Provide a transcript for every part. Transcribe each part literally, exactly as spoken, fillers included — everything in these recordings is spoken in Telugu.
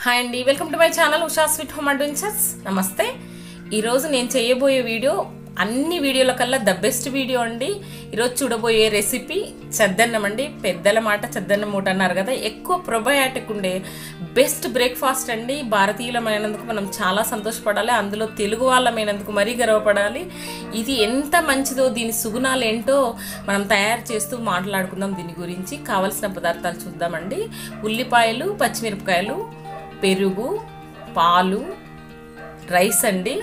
హాయ్ అండి, welcome to my channel Usha sweet home adventures. నమస్తే. ఈరోజు నేను చేయబోయే వీడియో అన్ని వీడియోల కల్లా ద బెస్ట్ వీడియో అండి. ఈరోజు చూడబోయే రెసిపీ చద్దన్నం అండి. పెద్దల మాట చద్దన్నం మూట అన్నారు కదా, ఎక్కువ ప్రొబయాటిక్ ఉండే బెస్ట్ బ్రేక్ఫాస్ట్ అండి. భారతీయులమైనందుకు మనం చాలా సంతోషపడాలి, అందులో తెలుగు వాళ్ళమైనందుకు మరీ గర్వపడాలి. ఇది ఎంత మంచిదో, దీని సుగుణాలు ఏంటో మనం తయారు చేస్తూ మాట్లాడుకుందాం. దీని గురించి కావలసిన పదార్థాలు చూద్దామండి. ఉల్లిపాయలు, పచ్చిమిరపకాయలు, పెరుగు, పాలు, రైస్ అండి,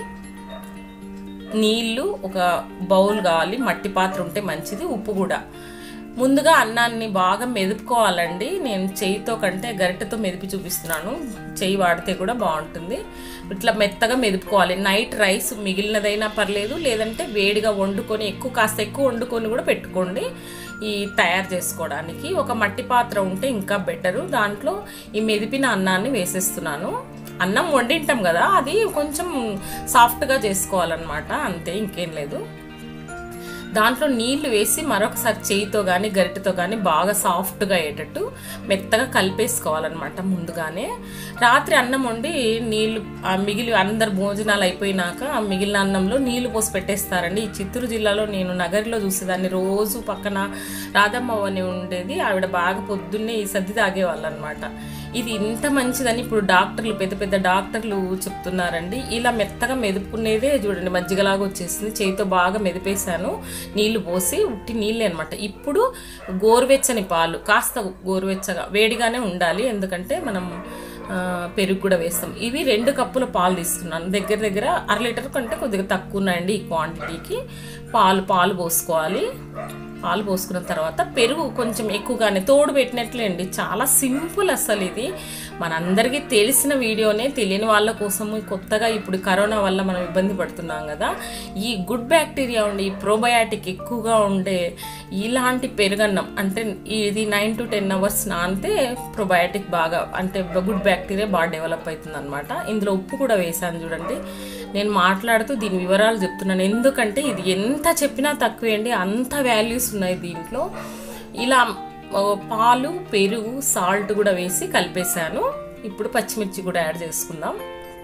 నీళ్ళు ఒక బౌల్ కావాలి, మట్టి పాత్ర ఉంటే మంచిది, ఉప్పు కూడా. ముందుగా అన్నాన్ని బాగా మెదుపుకోవాలండి. నేను చేయితో కంటే గరిటెతో మెదిపి చూపిస్తున్నాను, చేయి వాడితే కూడా బాగుంటుంది. ఇట్లా మెత్తగా మెదుపుకోవాలి. నైట్ రైస్ మిగిలినదైనా పర్లేదు, లేదంటే వేడిగా వండుకొని ఎక్కువ కాస్త ఎక్కువ వండుకొని కూడా పెట్టుకోండి ఈ తయారు చేసుకోవడానికి. ఒక మట్టి పాత్ర ఉంటే ఇంకా బెటరు. దాంట్లో ఈ మెదిపిన అన్నాన్ని వేసేస్తున్నాను. అన్నం వండింటాం కదా, అది కొంచెం సాఫ్ట్గా చేసుకోవాలన్నమాట, అంతే, ఇంకేం లేదు. దాంట్లో నీళ్లు వేసి మరొకసారి చేయితో కానీ గరిటెతో కానీ బాగా సాఫ్ట్గా అయ్యేటట్టు మెత్తగా కలిపేసుకోవాలన్నమాట ముందుగానే. రాత్రి అన్నం వండి నీళ్లు మిగిలి అందరు భోజనాలు అయిపోయినాక మిగిలిన అన్నంలో నీళ్లు పోసి పెట్టేస్తారండి. ఈ చిత్తూరు జిల్లాలో నేను నగరిలో చూసేదాన్ని. రోజు పక్కన రాధమ్మ అని ఉండేది, ఆవిడ బాగా పొద్దున్నే ఈ సద్ది తాగేవాళ్ళు అనమాట. ఇది ఇంత మంచిదని ఇప్పుడు డాక్టర్లు, పెద్ద పెద్ద డాక్టర్లు చెప్తున్నారండి. ఇలా మెత్తగా మెదుపుకునేదే చూడండి, మజ్జిగలాగా వచ్చేసింది. చేయితో బాగా మెదిపేశాను, నీళ్లు పోసి, ఉట్టి నీళ్ళే అనమాట. ఇప్పుడు గోరువెచ్చని పాలు, కాస్త గోరువెచ్చగా వేడిగానే ఉండాలి, ఎందుకంటే మనం పెరుగు కూడా వేస్తాం. ఇవి రెండు కప్పుల పాలు తీసుకున్నాను. దగ్గర దగ్గర అర లీటర్ కంటే కొద్దిగా తక్కువ ఉన్నాయండి ఈ క్వాంటిటీకి. పాలు పాలు పోసుకోవాలి. పాలు పోసుకున్న తర్వాత పెరుగు కొంచెం ఎక్కువగానే తోడు పెట్టినట్లే అండి. చాలా సింపుల్ అసలు. ఇది మనందరికీ తెలిసిన వీడియోనే, తెలియని వాళ్ళ కోసము కొత్తగా ఇప్పుడు కరోనా వల్ల మనం ఇబ్బంది పడుతున్నాం కదా, ఈ గుడ్ బ్యాక్టీరియా ఉండి, ఈ ప్రోబయాటిక్ ఎక్కువగా ఉండే ఇలాంటి పెరుగన్నం అంటే ఇది నైన్ టు టెన్ అవర్స్ నానితే ప్రోబయాటిక్ బాగా అంటే గుడ్ బ్యాక్టీరియా బాగా డెవలప్ అవుతుంది అనమాట. ఇందులో ఉప్పు కూడా వేసాను చూడండి. నేను మాట్లాడుతూ దీని వివరాలు చెప్తున్నాను, ఎందుకంటే ఇది ఎంత చెప్పినా తక్కువే అండి, అంత వాల్యూస్ ఉన్నాయి దీంట్లో. ఇలా పాలు, పెరుగు, సాల్ట్ కూడా వేసి కలిపేశాను. ఇప్పుడు పచ్చిమిర్చి కూడా యాడ్ చేసుకుందాం.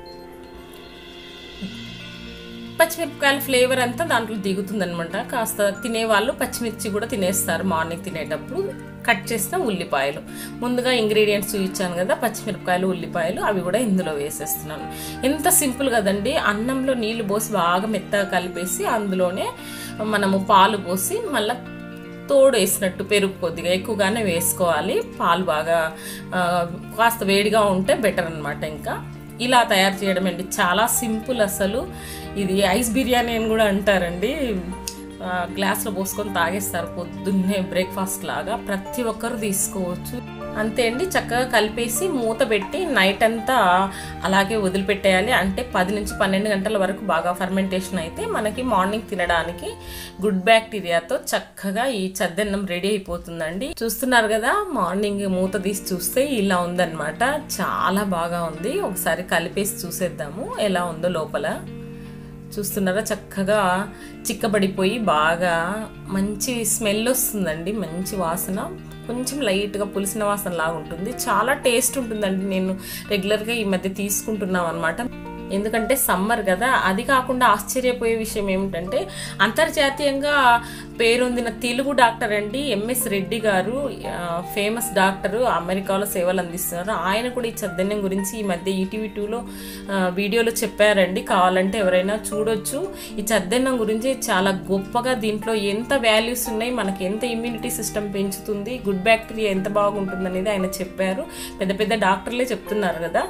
పచ్చిమిరపకాయల ఫ్లేవర్ అంతా దాంట్లో దిగుతుంది అనమాట. కాస్త తినేవాళ్ళు పచ్చిమిర్చి కూడా తినేస్తారు మార్నింగ్ తినేటప్పుడు. కట్ చేసిన ఉల్లిపాయలు, ముందుగా ఇంగ్రీడియంట్స్ ఇచ్చాను కదా, పచ్చిమిరపకాయలు, ఉల్లిపాయలు, అవి కూడా ఇందులో వేసేస్తున్నాను. ఎంత సింపుల్ కదండి. అన్నంలో నీళ్లు పోసి బాగా మెత్తగా కలిపేసి అందులోనే మనము పాలు పోసి మళ్ళీ తోడు వేసినట్టు పెరుగు కొద్దిగా ఎక్కువగానే వేసుకోవాలి. పాలు బాగా కాస్త వేడిగా ఉంటే బెటర్ అనమాట. ఇంకా ఇలా తయారు చేయడం అండి, చాలా సింపుల్ అసలు. ఇది ఐస్ బిర్యానీ అని కూడా అంటారండి. గ్లాస్లో పోసుకొని తాగేస్తారు పొద్దున్నే బ్రేక్ఫాస్ట్ లాగా. ప్రతి ఒక్కరు తీసుకోవచ్చు. అంతే అండి, చక్కగా కలిపేసి మూత పెట్టి నైట్ అంతా అలాగే వదిలిపెట్టేయాలి. అంటే పది నుంచి పన్నెండు గంటల వరకు బాగా ఫర్మెంటేషన్ అయితే మనకి మార్నింగ్ తినడానికి గుడ్ బ్యాక్టీరియాతో చక్కగా ఈ చద్దన్నం రెడీ అయిపోతుందండి. చూస్తున్నారు కదా, మార్నింగ్ మూత తీసి చూస్తే ఇలా ఉందన్నమాట. చాలా బాగా ఉంది. ఒకసారి కలిపేసి చూసేద్దాము ఎలా ఉందో లోపల. చూస్తున్నారా, చక్కగా చిక్కబడిపోయి బాగా మంచి స్మెల్ వస్తుందండి, మంచి వాసన. కొంచెం లైట్గా పులిసిన వాసన లాగా ఉంటుంది. చాలా టేస్ట్ ఉంటుందండి. నేను రెగ్యులర్గా ఈ మధ్య తీసుకుంటున్నాం అనమాట, ఎందుకంటే సమ్మర్ కదా. అది కాకుండా ఆశ్చర్యపోయే విషయం ఏమిటంటే అంతర్జాతీయంగా పేరొందిన తెలుగు డాక్టర్ అండి ఎంఎస్ రెడ్డి గారు, ఫేమస్ డాక్టరు, అమెరికాలో సేవలు అందిస్తున్నారు. ఆయన కూడా ఈ చద్దన్నం గురించి ఈ మధ్య ఈటీవీ టూలో వీడియోలో చెప్పారండి. కావాలంటే ఎవరైనా చూడొచ్చు. ఈ చద్దన్నం గురించి చాలా గొప్పగా, దీంట్లో ఎంత వాల్యూస్ ఉన్నాయి, మనకి ఎంత ఇమ్యూనిటీ సిస్టమ్ పెంచుతుంది, గుడ్ బ్యాక్టీరియా ఎంత బాగుంటుంది అనేది ఆయన చెప్పారు. పెద్ద పెద్ద డాక్టర్లే చెప్తున్నారు కదా.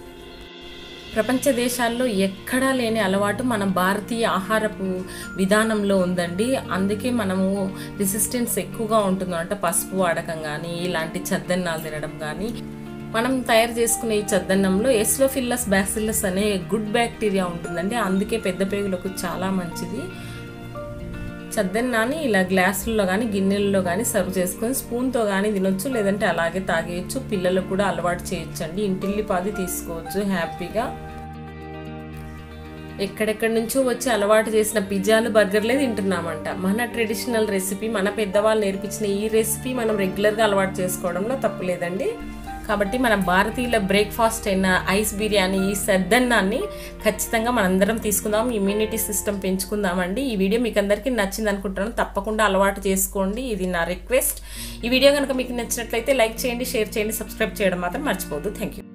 ప్రపంచ దేశాల్లో ఎక్కడా లేని అలవాటు మన భారతీయ ఆహారపు విధానంలో ఉందండి. అందుకే మనము రెసిస్టెన్స్ ఎక్కువగా ఉంటుంది అంటే పసుపు వాడకం కానీ, ఇలాంటి చద్దన్నాలు తినడం కానీ. మనం తయారు చేసుకునే ఈ చద్దన్నంలో ఎస్లోఫిల్లస్ బ్యాసిల్లస్ అనే గుడ్ బ్యాక్టీరియా ఉంటుందండి. అందుకే పెద్ద పేగులకు చాలా మంచిది. చద్దన్నాన్ని ఇలా గ్లాసుల్లో కానీ గిన్నెల్లో కానీ సర్వ్ చేసుకొని స్పూన్తో కానీ తినొచ్చు, లేదంటే అలాగే తాగేయచ్చు. పిల్లలకు కూడా అలవాటు చేయొచ్చండి. ఇంటిల్లిపాది తీసుకోవచ్చు హ్యాపీగా. ఎక్కడెక్కడి నుంచో వచ్చి అలవాటు చేసిన పిజ్జాలు, బర్గర్లే తింటున్నామంట. మన ట్రెడిషనల్ రెసిపీ, మన పెద్దవాళ్ళు నేర్పించిన ఈ రెసిపీ మనం రెగ్యులర్గా అలవాటు చేసుకోవడంలో తప్పులేదండి. కాబట్టి మన భారతీయుల బ్రేక్ఫాస్ట్ అయిన ఐస్ బిర్యానీ ఈ సద్దన్నాన్ని ఖచ్చితంగా మనందరం తీసుకుందాం, ఇమ్యూనిటీ సిస్టమ్ పెంచుకుందామండి. ఈ వీడియో మీకు అందరికీ నచ్చింది అనుకుంటున్నాను. తప్పకుండా అలవాటు చేసుకోండి, ఇది నా రిక్వెస్ట్. ఈ వీడియో కనుక మీకు నచ్చినట్లయితే లైక్ చేయండి, షేర్ చేయండి, సబ్స్క్రైబ్ చేయడం మాత్రం మర్చిపోవద్దు. Thank you.